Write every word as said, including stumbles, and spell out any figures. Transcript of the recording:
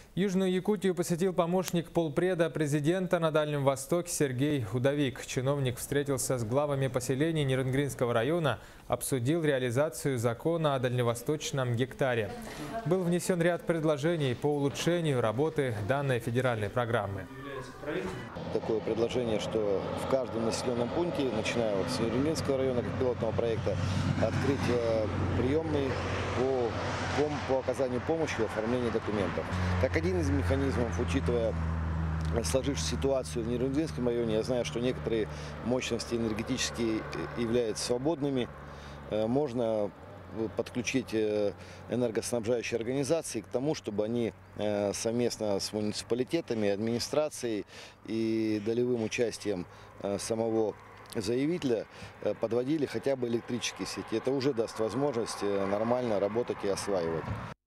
Южную Якутию посетил помощник полпреда президента на Дальнем Востоке Сергей Удовик. Чиновник встретился с главами поселений Нерынгринского района, обсудил реализацию закона о дальневосточном гектаре. Был внесен ряд предложений по улучшению работы данной федеральной программы. Такое предложение, что в каждом населенном пункте, начиная вот с Нерынгринского района, как пилотного проекта, открыть приемный по, по, по оказанию помощи в оформлении документов. Как один из механизмов, учитывая сложившуюся ситуацию в Нерынгринском районе, я знаю, что некоторые мощности энергетические являются свободными, можно подключить энергоснабжающие организации к тому, чтобы они совместно с муниципалитетами, администрацией и долевым участием самого заявителя подводили хотя бы электрические сети. Это уже даст возможность нормально работать и осваивать.